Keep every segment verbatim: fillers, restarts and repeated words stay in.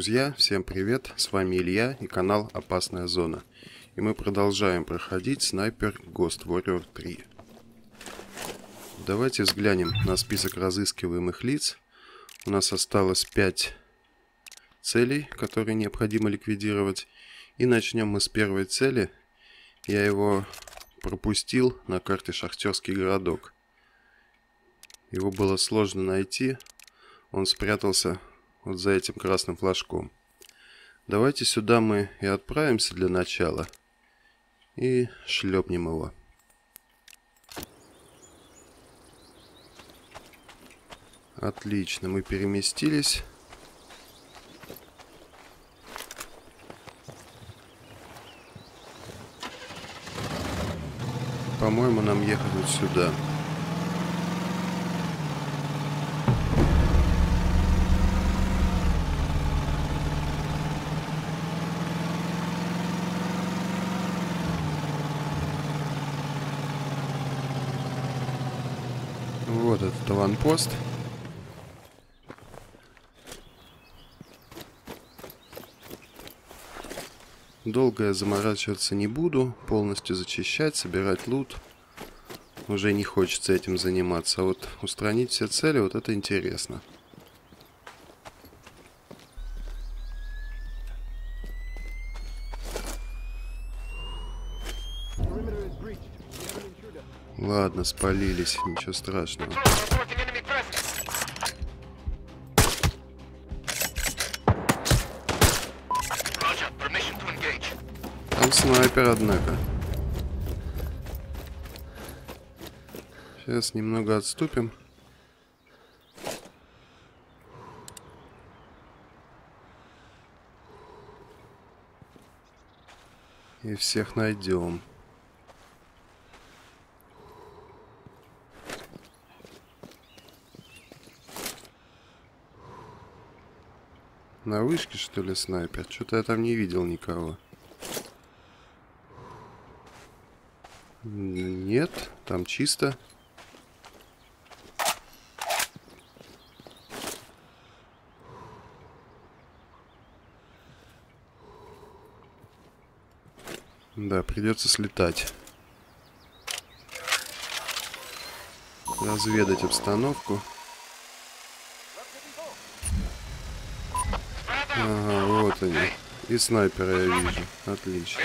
Друзья, всем привет, с вами Илья и канал Опасная Зона. И мы продолжаем проходить Sniper Ghost Warrior три. Давайте взглянем на список разыскиваемых лиц. У нас осталось пять целей, которые необходимо ликвидировать. И начнем мы с первой цели. Я его пропустил на карте Шахтерский городок. Его было сложно найти. Он спрятался вот за этим красным флажком. Давайте сюда мы и отправимся для начала. И шлепнем его. Отлично, мы переместились. По-моему, нам ехать вот сюда. Вот этот аванпост. Долго я заморачиваться не буду, полностью зачищать, собирать лут. Уже не хочется этим заниматься. А вот устранить все цели, вот это интересно. Ладно, спалились, ничего страшного. Там снайпер, однако. Сейчас немного отступим. И всех найдем. На вышке, что ли, снайпер? Что-то я там не видел никого. Нет, там чисто. Да, придется слетать. Разведать обстановку. Ага, вот они. И снайпера я вижу. Отлично.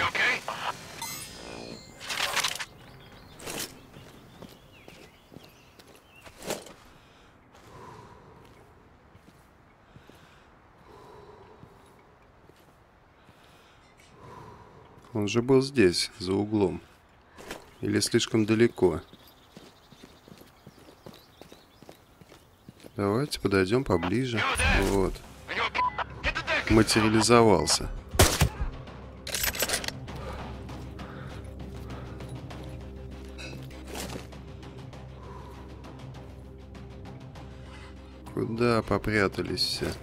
Он же был здесь, за углом. Или слишком далеко. Давайте подойдем поближе. Вот. Материализовался. Куда попрятались все?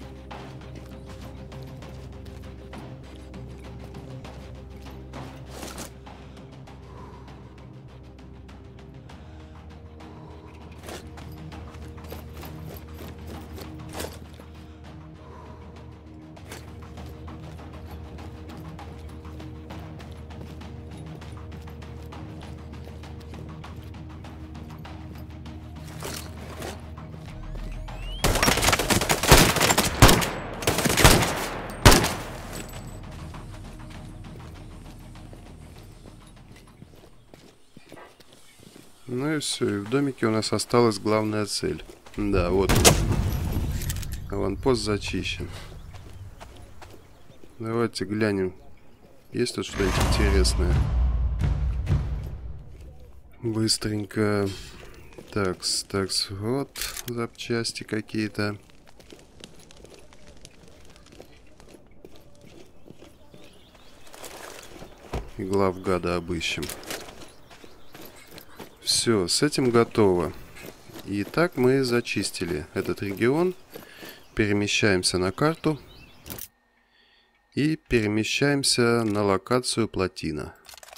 Ну и все, и в домике у нас осталась главная цель. Да, вот он. Аванпост зачищен. Давайте глянем, есть тут что-нибудь интересное. Быстренько. Такс, такс, вот запчасти какие-то. И главгада обыщем. Все, с этим готово. Итак, мы зачистили этот регион. Перемещаемся на карту. И перемещаемся на локацию плотина.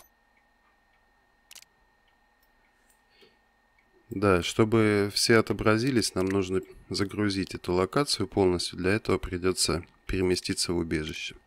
Да, чтобы все отобразились, нам нужно загрузить эту локацию полностью. Для этого придется переместиться в убежище.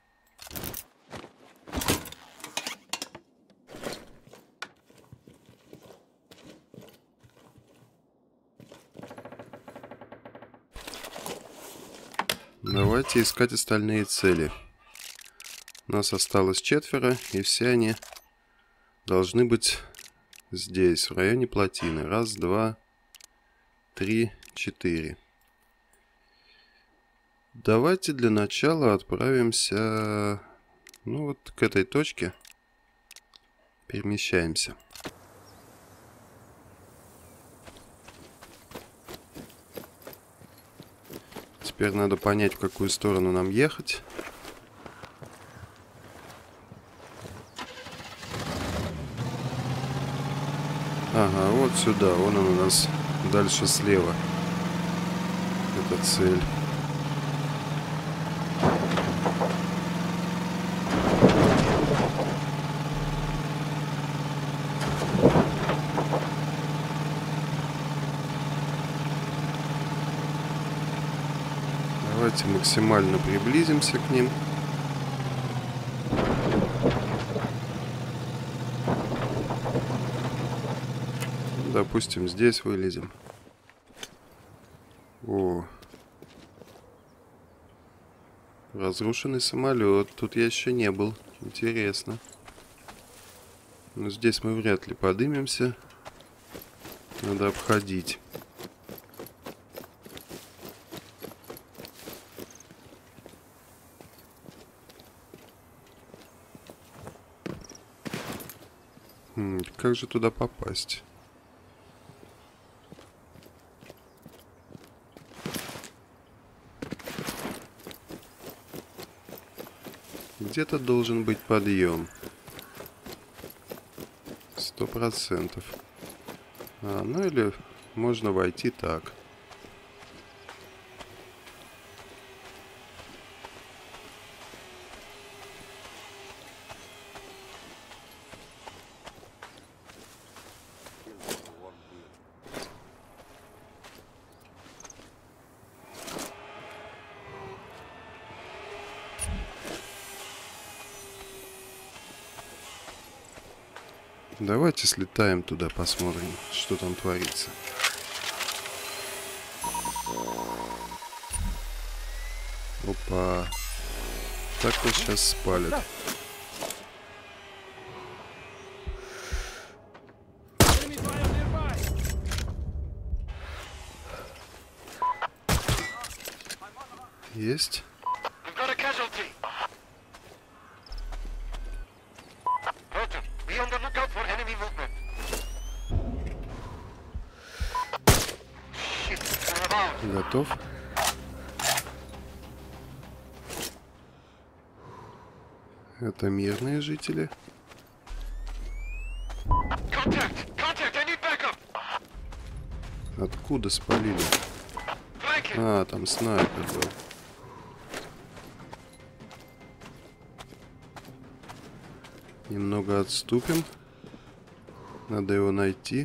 Давайте искать остальные цели. У нас осталось четверо, и все они должны быть здесь, в районе плотины. Раз, два, три, четыре. Давайте для начала отправимся, ну вот к этой точке. Перемещаемся. Теперь надо понять, в какую сторону нам ехать. Ага, вот сюда. Вон он у нас дальше слева. Это цель. Давайте максимально приблизимся к ним. Допустим, здесь вылезем. О, разрушенный самолет. Тут я еще не был. Интересно. Но здесь мы вряд ли поднимемся. Надо обходить. Хм, как же туда попасть? Где-то должен быть подъем. Сто процентов. А, ну или можно войти так. Давайте слетаем туда, посмотрим, что там творится. Опа. Так-то сейчас спалят. Есть. Готов. Это мирные жители. Откуда спалили? А, там снайпер был. Немного отступим. Надо его найти.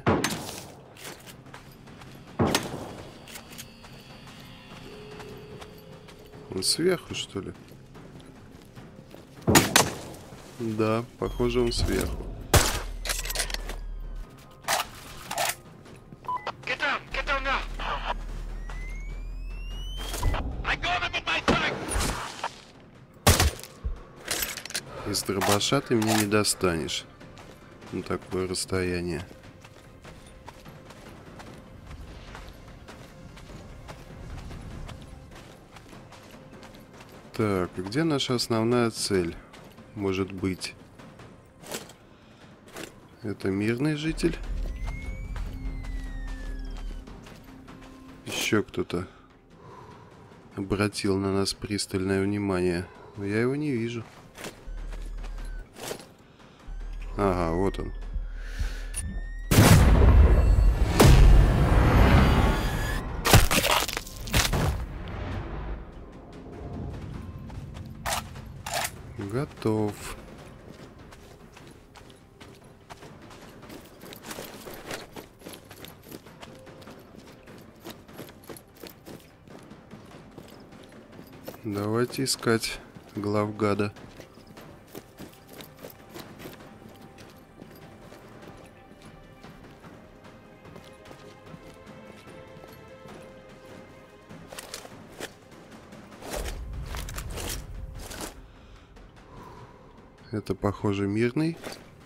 Он сверху, что ли? Да, похоже, он сверху. Из дробаша ты меня не достанешь на такое расстояние. Так, где наша основная цель? Может быть. Это мирный житель? Еще кто-то обратил на нас пристальное внимание. Но я его не вижу. Ага, вот он. Готов. Давайте искать главгада. Это, похоже, мирный.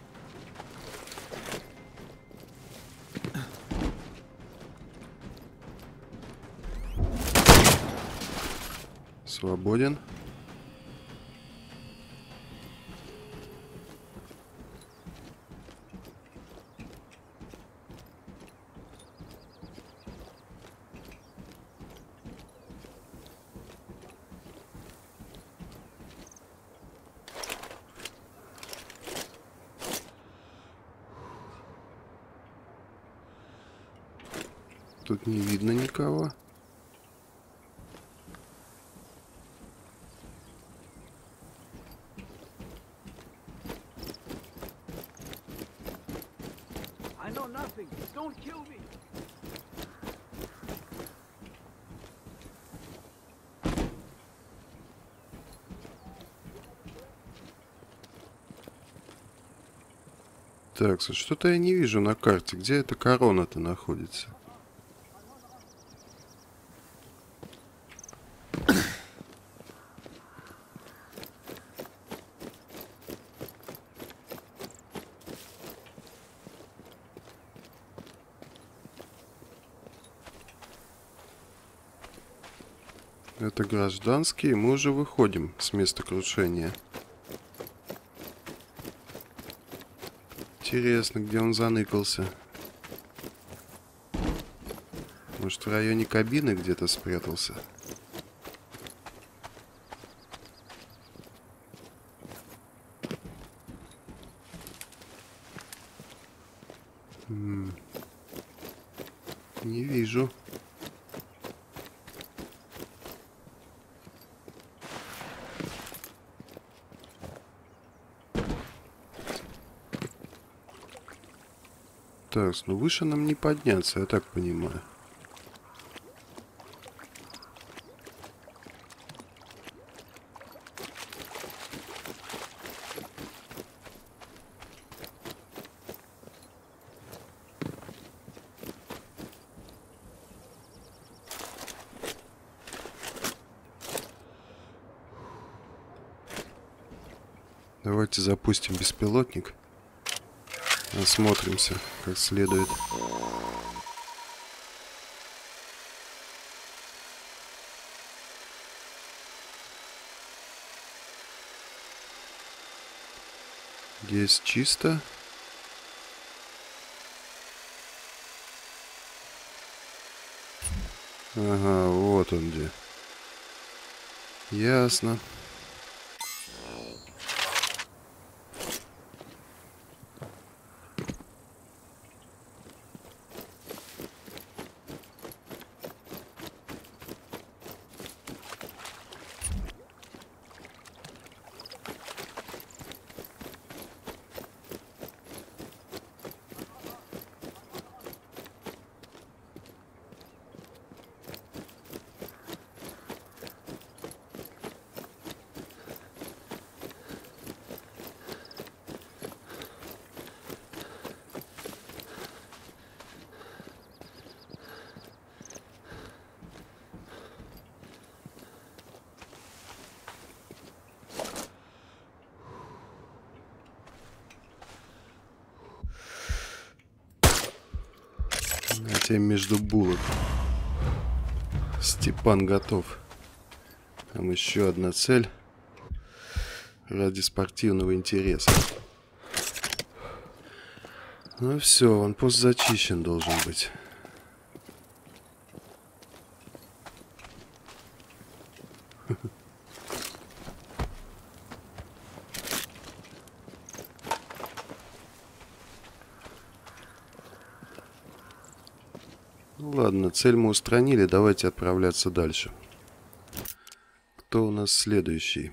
Свободен. Тут не видно никого. I know nothing. Don't kill me. Так, что-то я не вижу на карте. Где эта корона-то находится? Это гражданский, мы уже выходим с места крушения. Интересно, где он заныкался. Может, в районе кабины где-то спрятался? М-м. Не вижу. Так, ну выше нам не подняться, я так понимаю. Давайте запустим беспилотник. Осмотримся как следует. Здесь чисто. Ага, вот он где. Ясно. Хотя между булок. Степан готов. Там еще одна цель. Ради спортивного интереса. Ну все, он пост зачищен должен быть. Ну ладно, цель мы устранили, давайте отправляться дальше. Кто у нас следующий?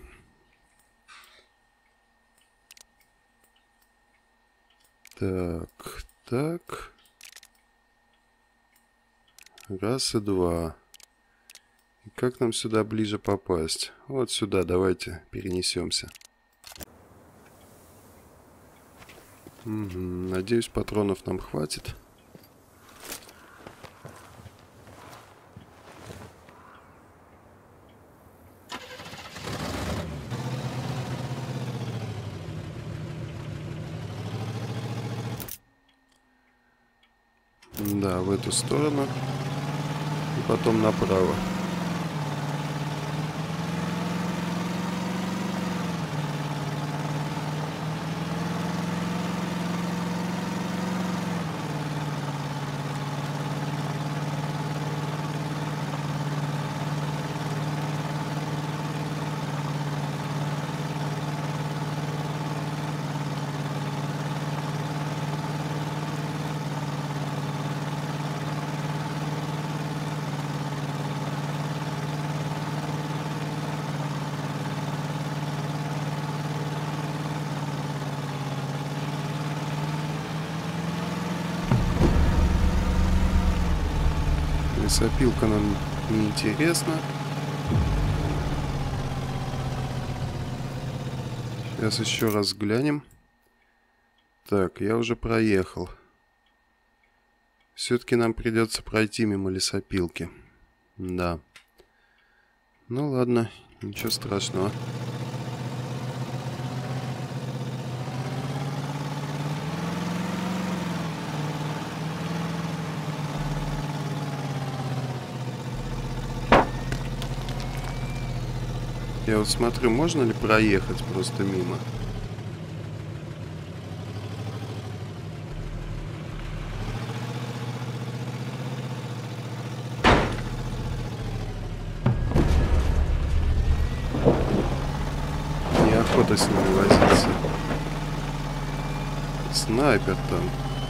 Так, так. Раз и два. И как нам сюда ближе попасть? Вот сюда давайте перенесемся. Угу. Надеюсь, патронов нам хватит. Да, в эту сторону. И потом направо. Лесопилка нам не интересна. Сейчас еще раз глянем. Так, я уже проехал. Все-таки нам придется пройти мимо лесопилки. Да. Ну ладно, ничего страшного. Я вот смотрю, можно ли проехать просто мимо? Неохота с ними возиться. Снайпер там.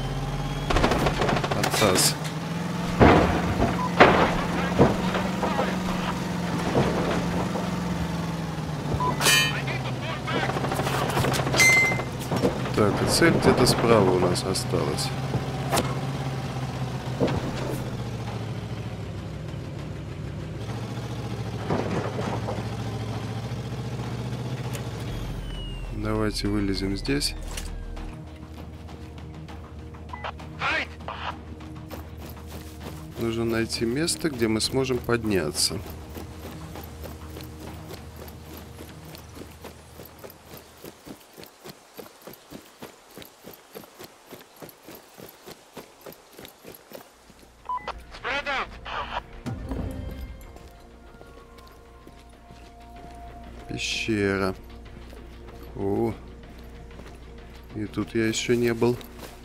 Атас. Так, и цель где-то справа у нас осталась. Давайте вылезем здесь. Нужно найти место, где мы сможем подняться. Пещера. О, и тут я еще не был.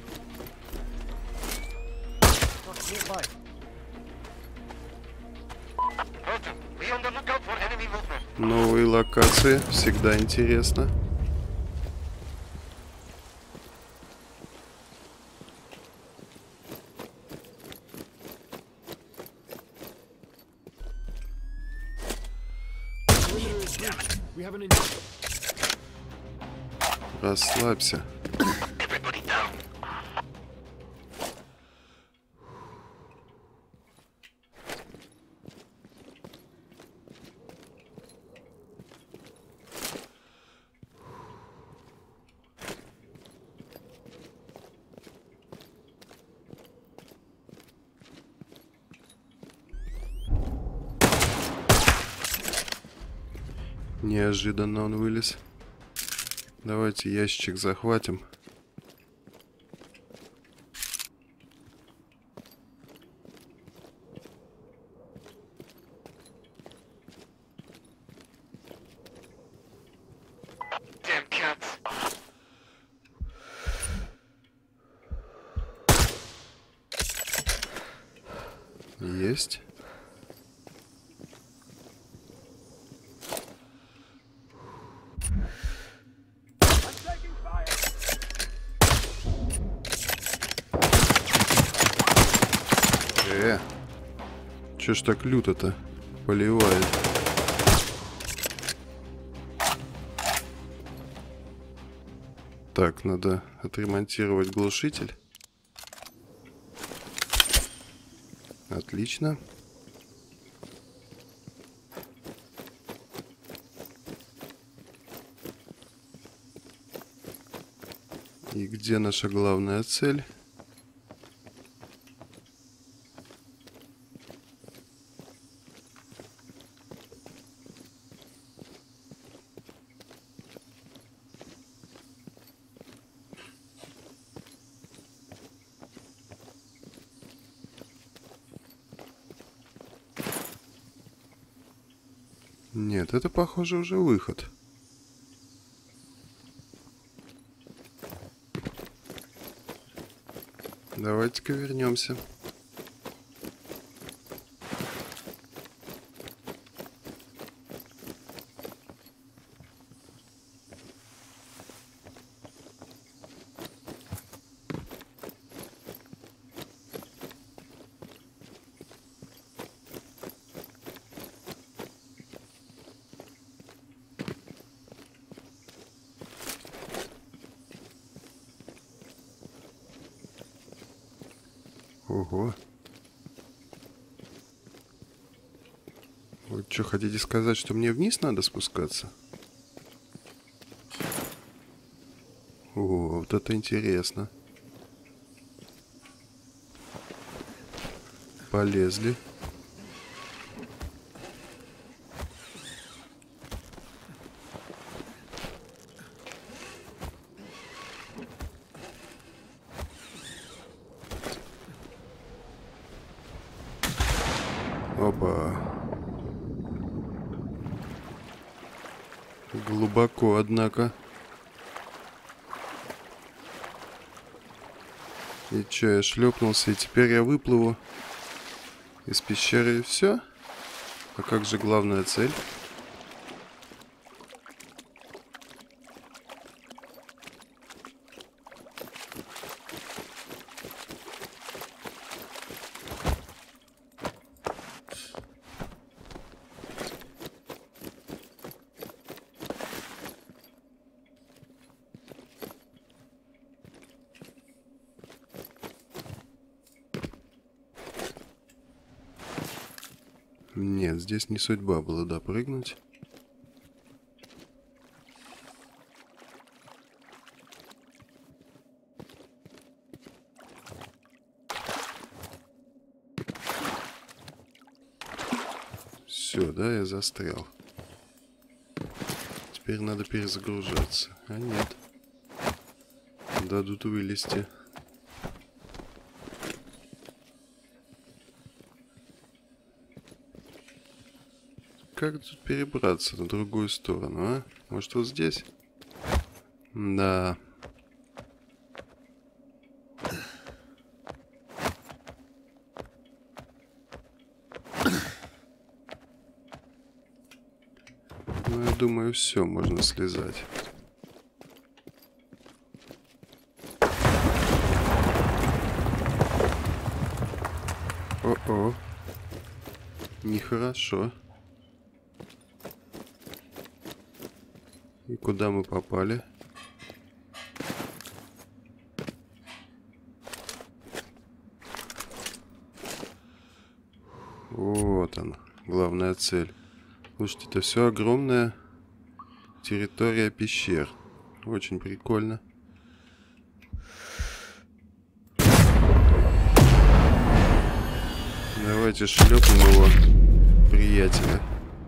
Новые локации всегда интересно. Расслабься. Неожиданно он вылез. Давайте ящичек захватим. Есть. Э, чё ж так люто-то поливает? Так, надо отремонтировать глушитель. Отлично. И где наша главная цель? Нет, это, похоже, уже выход. Давайте-ка вернемся. Ого. Вы что, хотите сказать, что мне вниз надо спускаться? О, вот это интересно. Полезли. Опа. Глубоко, однако. И чё, я шлепнулся, и теперь я выплыву из пещеры, и все? А как же главная цель? Нет, здесь не судьба была допрыгнуть. Все, да, я застрял. Теперь надо перезагружаться. А нет. Дадут вылезти. Как тут перебраться на другую сторону, а? Может, вот здесь? Да. Ну, я думаю, все, можно слезать. О-о. Нехорошо. И куда мы попали? Вот он, главная цель. Слушайте, это все огромная территория пещер. Очень прикольно. Давайте шлепнем его, приятеля.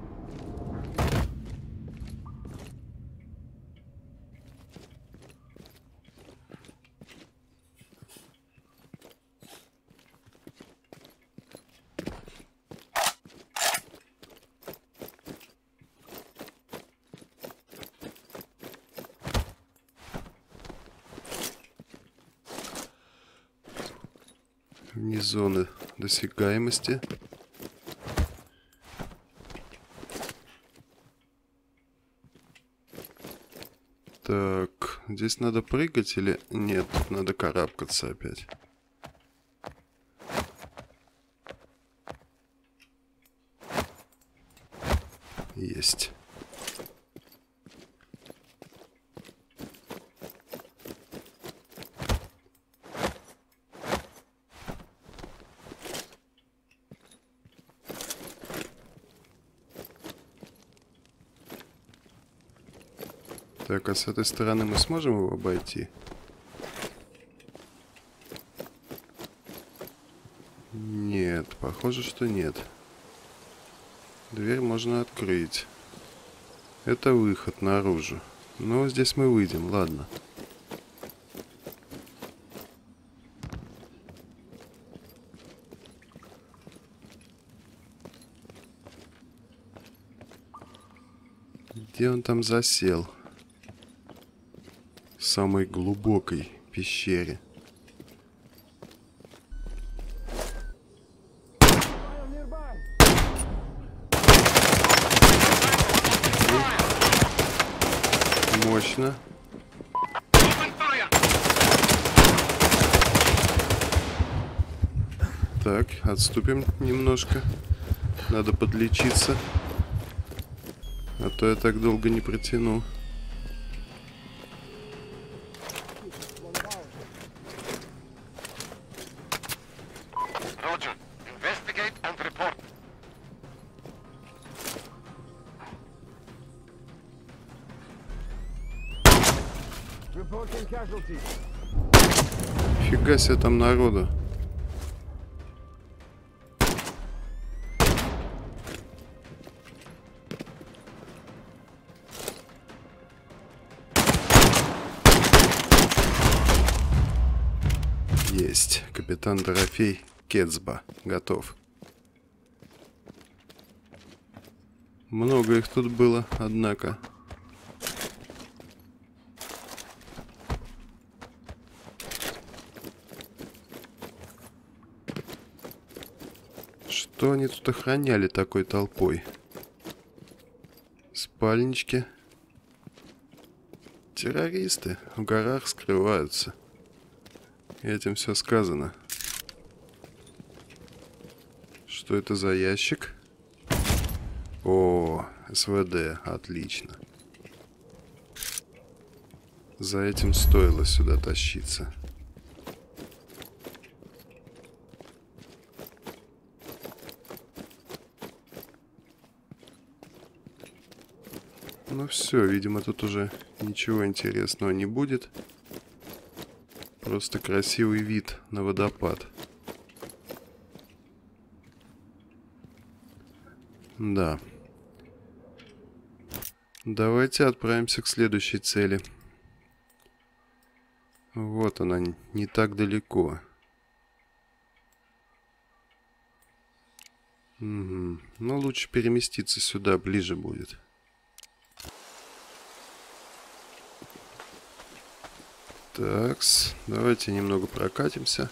Вне зоны досягаемости. Так, здесь надо прыгать или нет? Тут надо карабкаться опять. Есть. Так, а с этой стороны мы сможем его обойти? Похоже, что нет. Дверь можно открыть. Это выход наружу. Но здесь мы выйдем, ладно. Где он там засел? В самой глубокой пещере. Мощно. Так, отступим немножко. Надо подлечиться. А то я так долго не протяну. Фига себе там народу. Есть. Капитан Дорофей Кецба. Готов. Много их тут было, однако. Что они тут охраняли такой толпой? Спальнички. Террористы в горах скрываются. Этим все сказано. Что это за ящик? О, СВД, отлично. За этим стоило сюда тащиться. Ну все, видимо, тут уже ничего интересного не будет. Просто красивый вид на водопад. Да. Давайте отправимся к следующей цели. Вот она, не так далеко. Угу. Ну, лучше переместиться сюда, ближе будет. Такс, давайте немного прокатимся.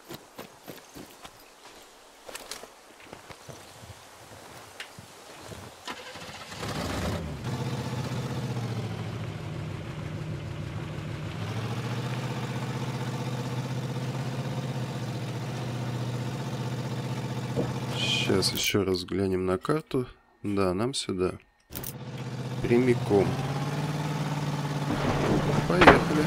Сейчас еще раз взглянем на карту. Да, нам сюда. Прямиком. Поехали.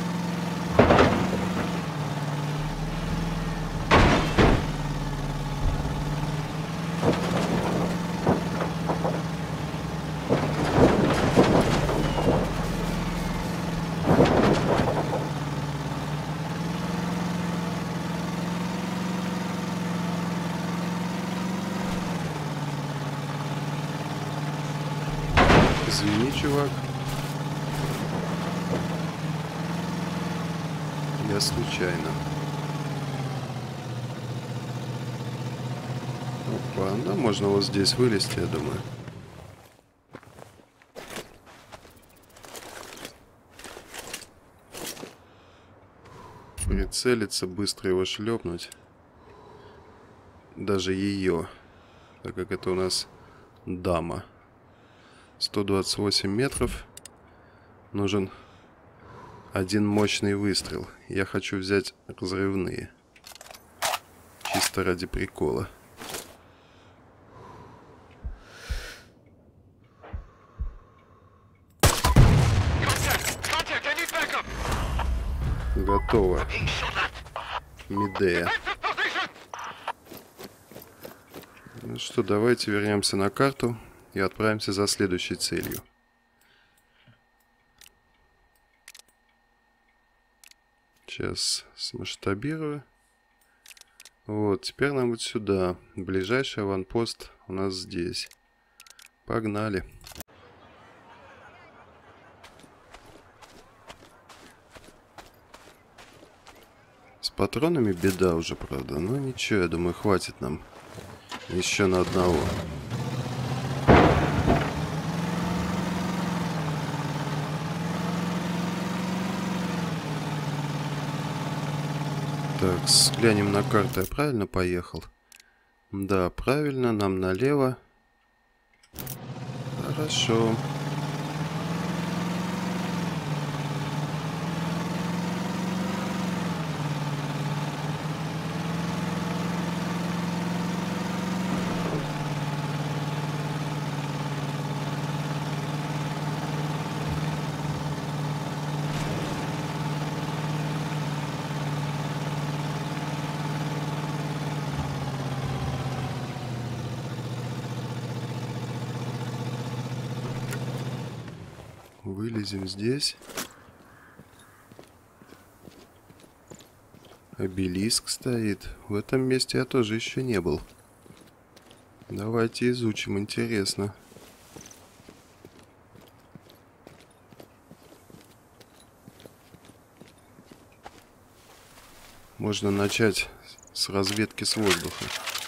Извини, чувак. Я случайно. Опа, да, можно вот здесь вылезти, я думаю. Прицелиться, быстро его шлепнуть. Даже ее, так как это у нас дама. сто двадцать восемь метров. Нужен один мощный выстрел. Я хочу взять разрывные. Чисто ради прикола. Готово. Медея. Ну что, давайте вернемся на карту и отправимся за следующей целью. Сейчас смасштабирую. Вот, теперь нам вот сюда. Ближайший аванпост у нас здесь. Погнали. С патронами беда уже, правда. Но ничего, я думаю, хватит нам еще на одного. Так, взглянем на карту. Я правильно поехал? Да, правильно. Нам налево. Хорошо. Вылезем здесь. Обелиск стоит. В этом месте я тоже еще не был. Давайте изучим, интересно. Можно начать с разведки с воздуха.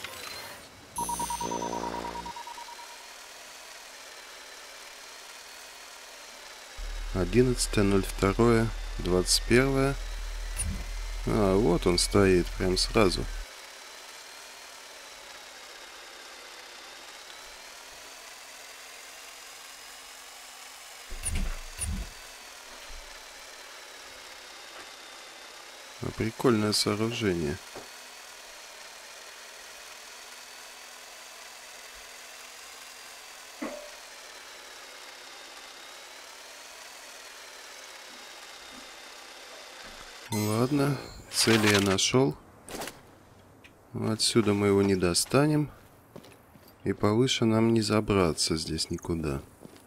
одиннадцатое ноль второе двадцать первое. А, вот он стоит, прям сразу. А, прикольное сооружение. Ладно, цели я нашел. Отсюда мы его не достанем. И повыше нам не забраться здесь никуда.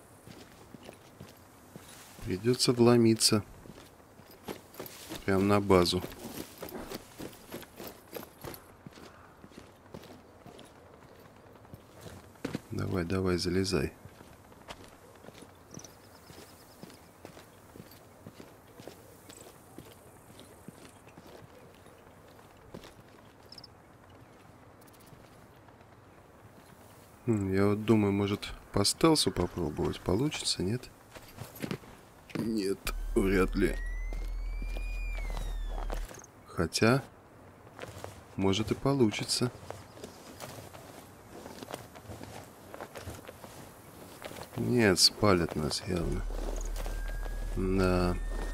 Придется вломиться. Прям на базу. Давай, давай, залезай. Я вот думаю, может, по стелсу попробовать. Получится, нет? Нет, вряд ли. Хотя, может и получится. Нет, спалят нас явно. Да.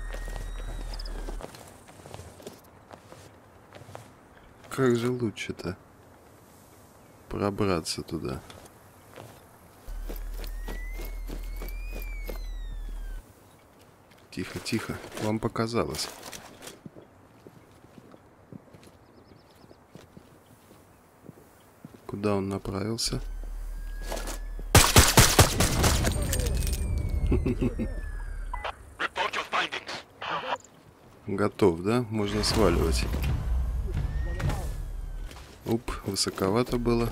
Как же лучше-то пробраться туда? Тихо, тихо. Вам показалось. Куда он направился? Готов, да? Можно сваливать. Уп, высоковато было.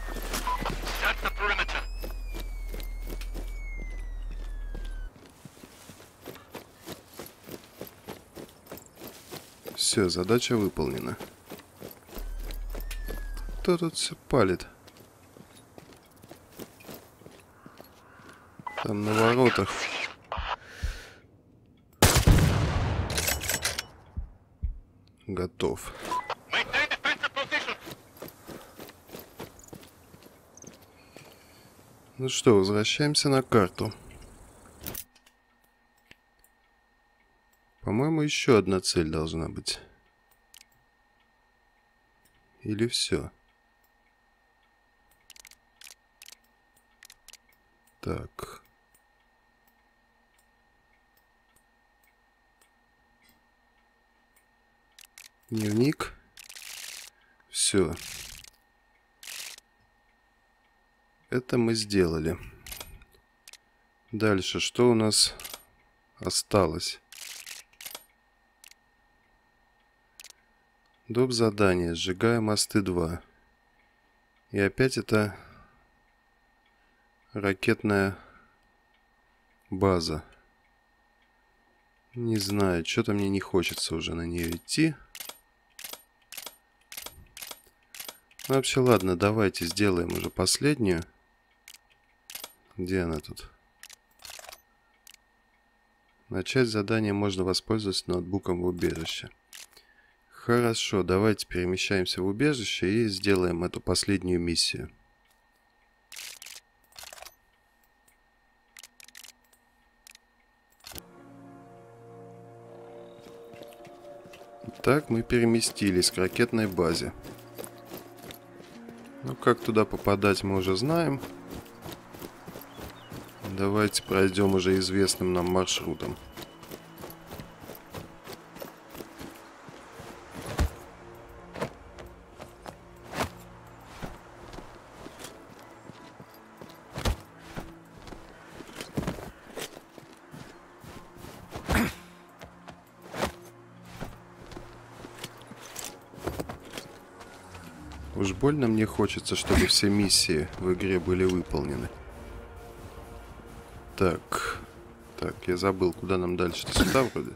Все, задача выполнена. Кто тут все палит? Там на воротах. Готов. Ну что, возвращаемся на карту. По-моему, еще одна цель должна быть. Или все? Так. Дневник. Все. Это мы сделали. Дальше, что у нас осталось? Доп. Задание. Сжигаем мосты два. И опять это ракетная база. Не знаю, что-то мне не хочется уже на нее идти. Ну, вообще, ладно, давайте сделаем уже последнюю. Где она тут? Начать задание можно воспользоваться ноутбуком в убежище. Хорошо, давайте перемещаемся в убежище и сделаем эту последнюю миссию. Так, мы переместились к ракетной базе. Ну, как туда попадать, мы уже знаем. Давайте пройдем уже известным нам маршрутом. Уж больно мне хочется, чтобы все миссии в игре были выполнены. Так. Так, я забыл, куда нам дальше-то? Сюда вроде.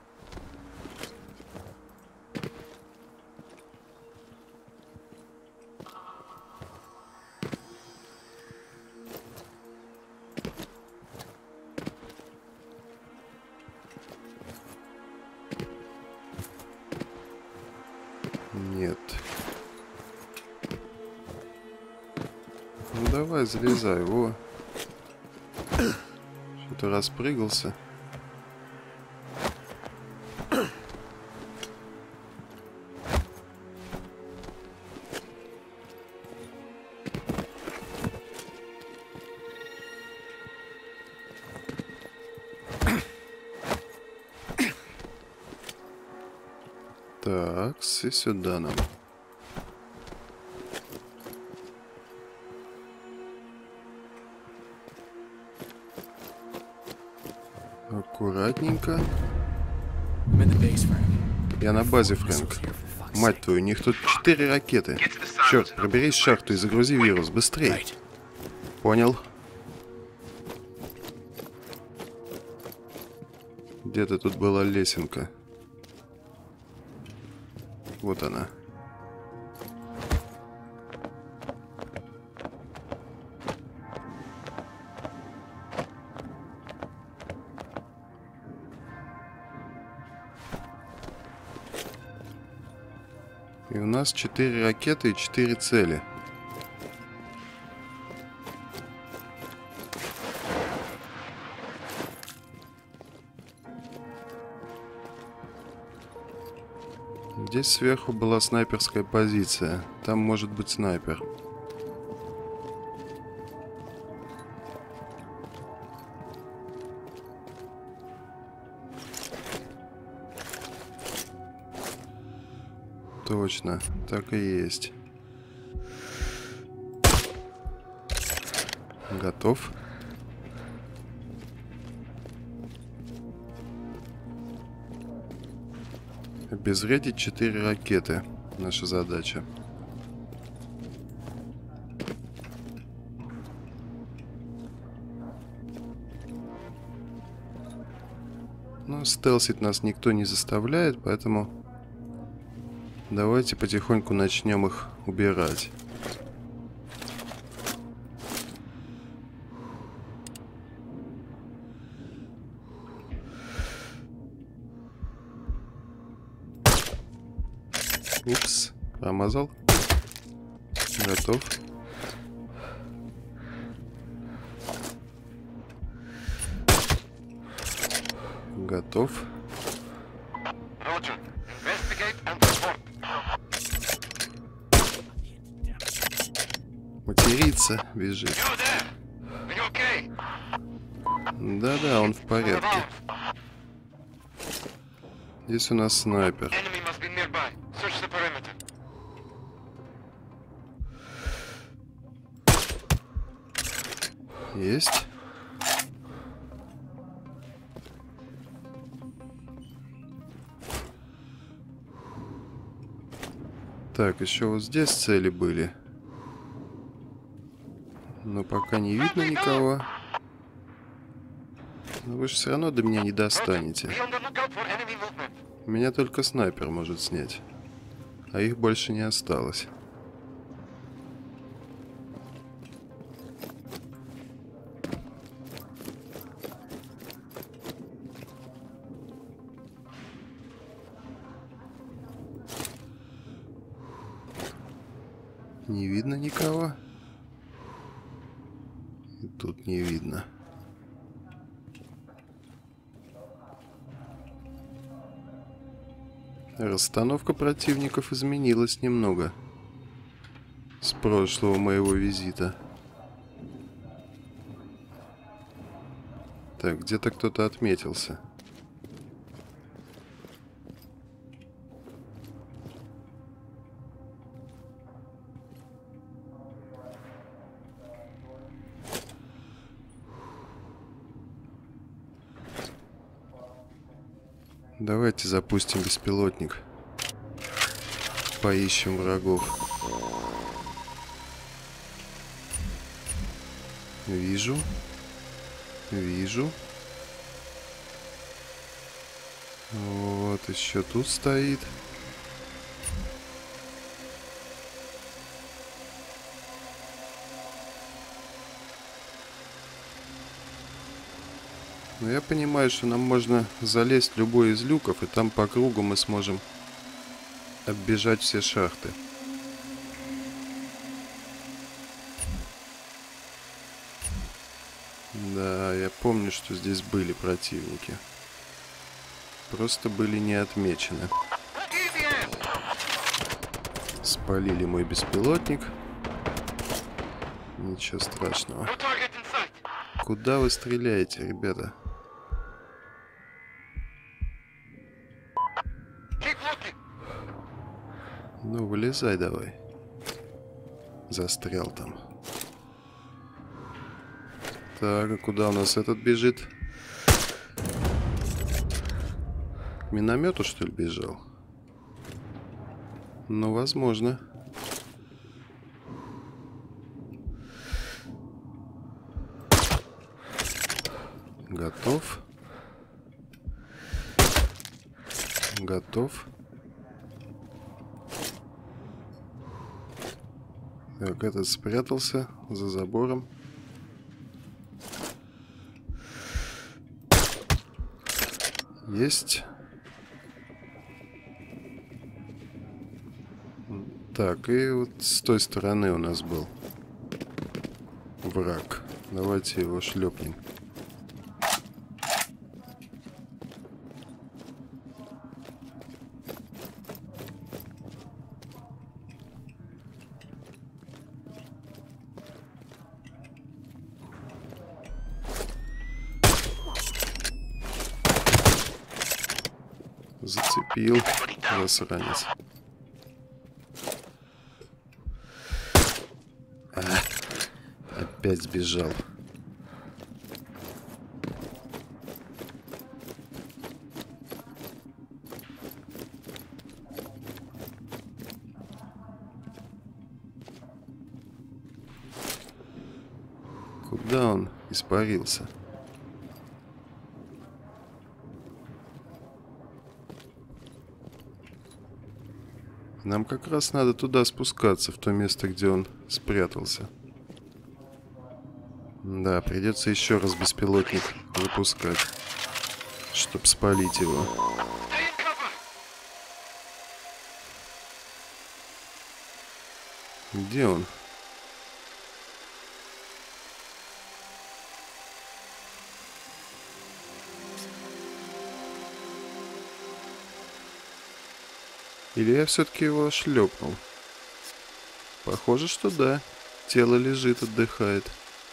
Нет. Ну давай, залезай, во. Что-то распрыгался. Так, и сюда нам. Аккуратненько. Я на базе, Фрэнк. Мать твою, у них тут четыре ракеты. Черт, проберись в шахту и загрузи вирус. Быстрей. Понял. Где-то тут была лесенка. Вот она. И у нас четыре ракеты и четыре цели. Здесь сверху была снайперская позиция. Там может быть снайпер. Точно, так и есть. Готов. Обезвредить четыре ракеты. Наша задача. Но стелсить нас никто не заставляет, поэтому давайте потихоньку начнем их убирать. Упс, промазал. Готов. Готов. Материться, бежит. Да-да, он в порядке. Здесь у нас снайпер. Есть. Так, еще вот здесь цели были. Но пока не видно никого. Но вы же все равно до меня не достанете. Меня только снайпер может снять. А их больше не осталось. Не видно никого. И тут не видно. Расстановка противников изменилась немного с прошлого моего визита. Так, где-то кто-то отметился. Давайте запустим беспилотник. Поищем врагов. Вижу. Вижу. Вот еще тут стоит. Но я понимаю, что нам можно залезть в любой из люков, и там по кругу мы сможем оббежать все шахты. Да, я помню, что здесь были противники. Просто были не отмечены. Спалили мой беспилотник. Ничего страшного. Куда вы стреляете, ребята? Ну, вылезай давай. Застрял там. Так, а куда у нас этот бежит? К миномету, что ли, бежал? Ну, возможно. Готов. Готов. Так, этот спрятался за забором. Есть. Так, и вот с той стороны у нас был враг. Давайте его шлепнем. Зацепил, засранец. А, опять сбежал. Куда он испарился? Нам как раз надо туда спускаться, в то место, где он спрятался. Да, придется еще раз беспилотник выпускать, чтобы спалить его. Где он? Или я все-таки его шлепнул? Похоже, что да. Тело лежит, отдыхает.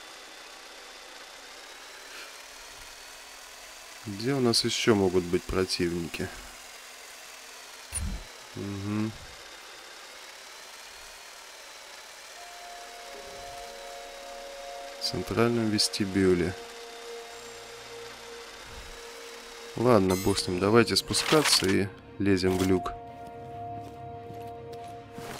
Где у нас еще могут быть противники? Угу. В центральном вестибюле. Ладно, бог с ним. Давайте спускаться и лезем в люк.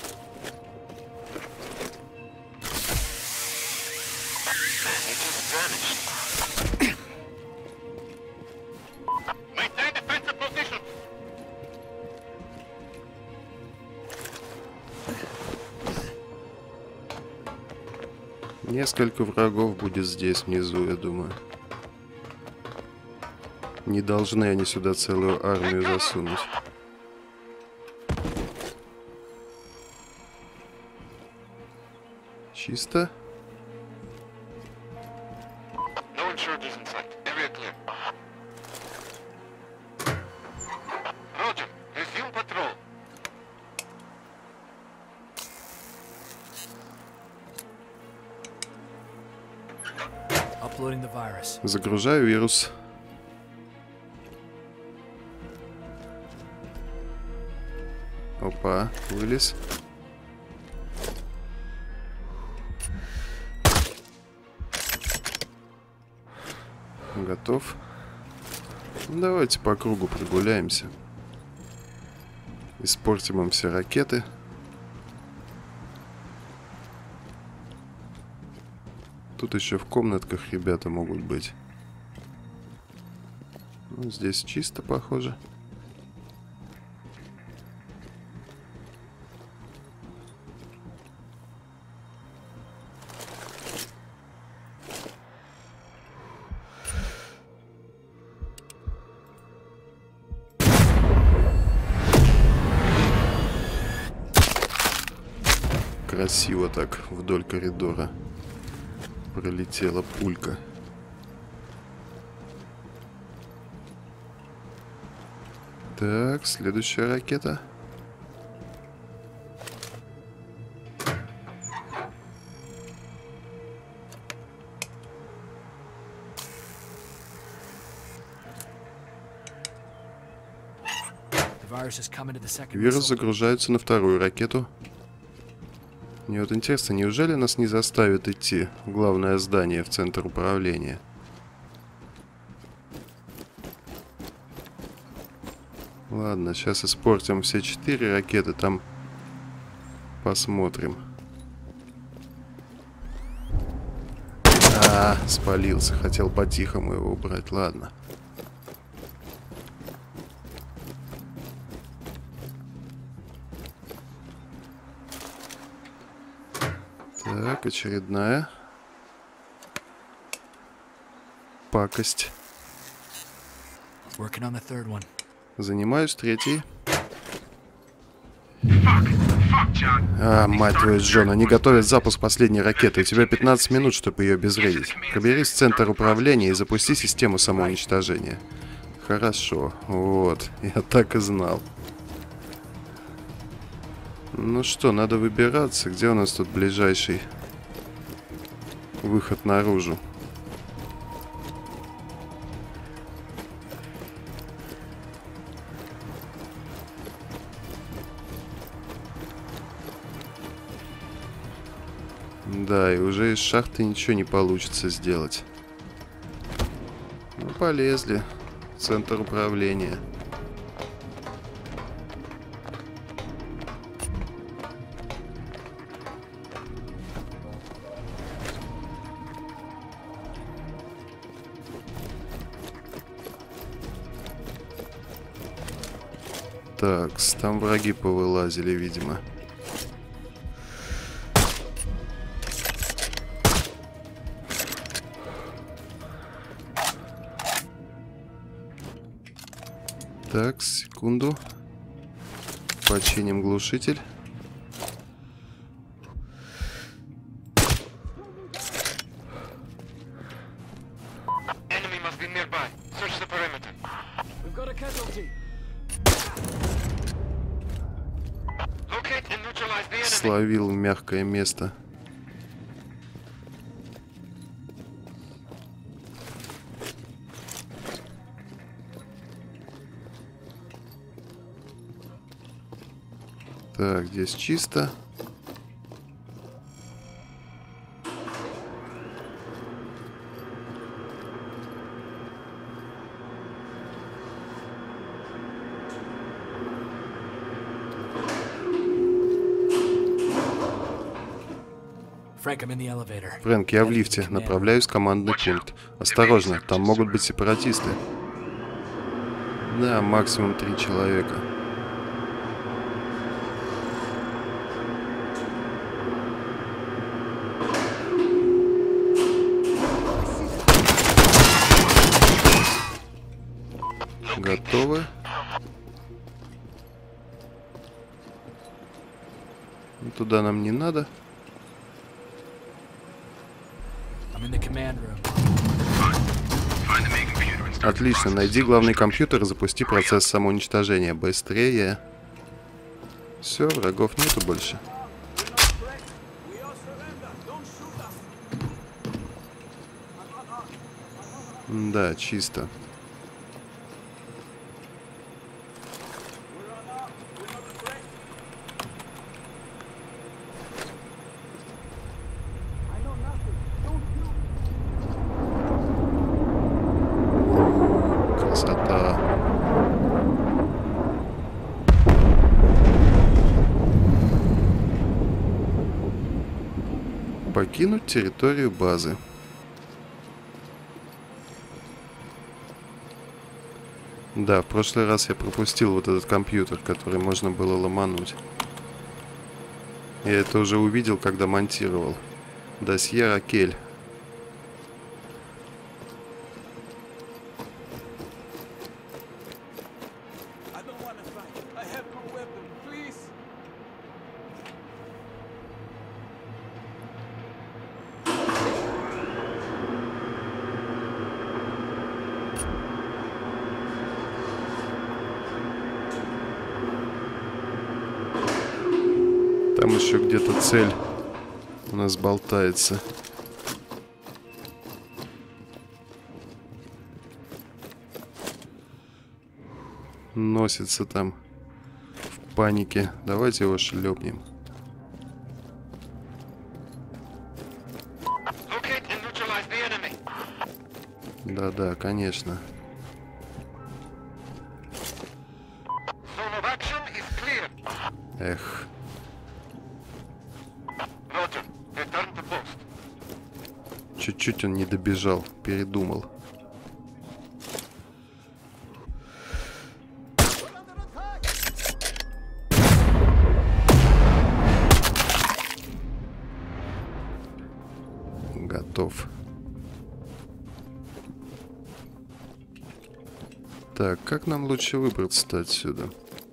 Несколько врагов будет здесь внизу, я думаю. Не должны они сюда целую армию засунуть. Чисто. Загружаю вирус. Опа, вылез. Готов. Ну, давайте по кругу прогуляемся. Испортим им все ракеты. Тут еще в комнатках ребята могут быть. Ну, здесь чисто, похоже. Красиво так вдоль коридора пролетела пулька. Так, следующая ракета. Вирус загружается на вторую ракету. Мне вот интересно, неужели нас не заставят идти в главное здание, в центр управления? Ладно, сейчас испортим все четыре ракеты, там посмотрим. А, спалился, хотел по-тихому его убрать, ладно. Так, очередная пакость. Занимаюсь третьей. А, мать твою, Джон, они готовят запуск последней ракеты. У тебя пятнадцать минут, чтобы ее обезвредить. Проберись в центр управления и запусти систему самоуничтожения. Хорошо, вот, я так и знал. Ну что, надо выбираться. Где у нас тут ближайший выход наружу? Да, и уже из шахты ничего не получится сделать. Ну, полезли. Центр управления. Так, там враги повылазили, видимо. Так, секунду. Починим глушитель. Словил мягкое место. Так, здесь чисто. Фрэнк, я в лифте. Направляюсь в командный пункт. Осторожно, там могут быть сепаратисты. Да, максимум три человека. Ну, туда нам не надо. Отлично, найди главный компьютер и запусти процесс самоуничтожения. Быстрее. Все, врагов нету больше. Да, чисто. Красота. Покинуть территорию базы. Да, в прошлый раз я пропустил вот этот компьютер, который можно было ломануть. Я это уже увидел, когда монтировал. Досье Ракель. Там еще где-то цель у нас болтается. Носится там в панике. Давайте его шлепнем. Да-да, конечно. Эх. Чуть-чуть он не добежал, передумал. Готов. Так, как нам лучше выбраться-то отсюда?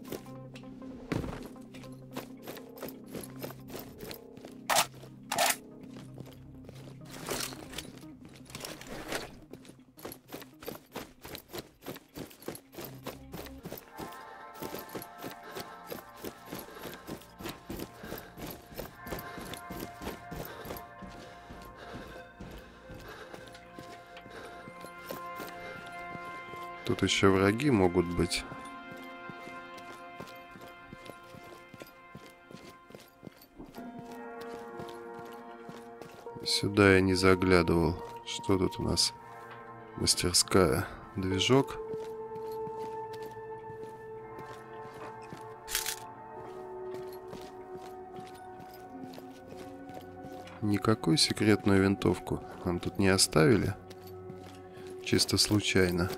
Тут еще враги могут быть. Сюда я не заглядывал. Что тут у нас? Мастерская. Движок. Никакую секретную винтовку нам тут не оставили. Чисто случайно.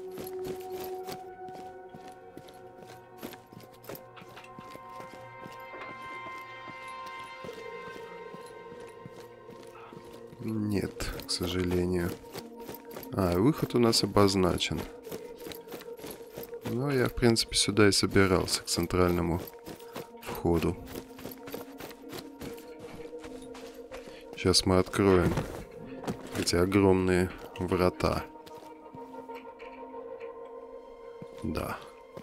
Нет, к сожалению. А, выход у нас обозначен. Ну, я, в принципе, сюда и собирался, к центральному входу. Сейчас мы откроем эти огромные врата. Да.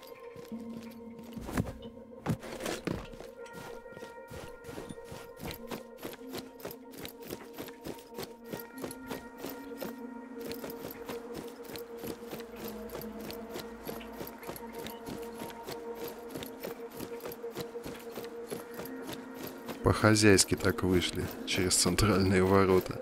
По-хозяйски так вышли через центральные ворота.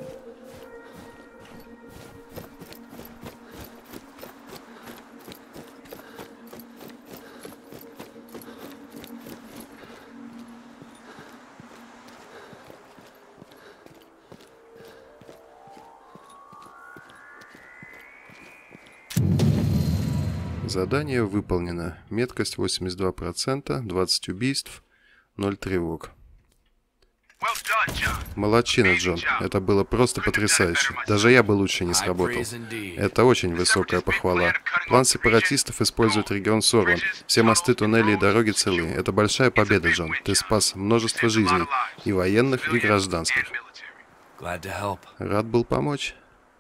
Задание выполнено. Меткость восемьдесят два процента, двадцать убийств, ноль тревог. Молодчина, Джон. Это было просто потрясающе. Даже я бы лучше не сработал. Это очень высокая похвала. План сепаратистов использует регион сорван. Все мосты, туннели и дороги целы. Это большая победа, Джон. Ты спас множество жизней. И военных, и гражданских. Рад был помочь.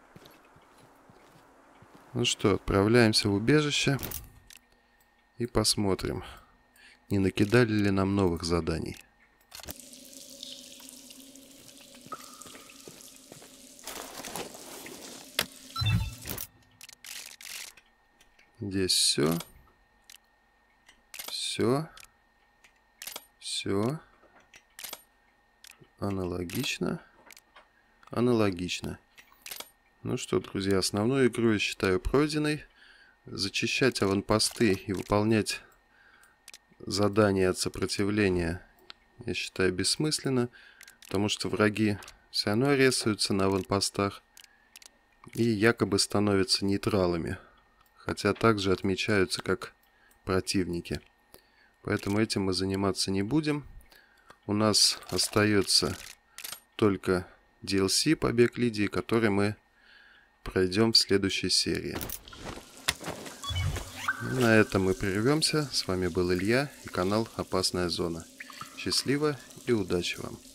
Ну что, отправляемся в убежище. И посмотрим, не накидали ли нам новых заданий. Здесь все. Все. Все. Аналогично. Аналогично. Ну что, друзья, основную игру я считаю пройденной. Зачищать аванпосты и выполнять задания от сопротивления я считаю бессмысленно, потому что враги все равно резаются на аванпостах и якобы становятся нейтралами, хотя также отмечаются как противники. Поэтому этим мы заниматься не будем. У нас остается только ди эл си «Побег Лидии», который мы пройдем в следующей серии. На этом мы прервемся. С вами был Илья и канал Опасная Зона. Счастливо и удачи вам!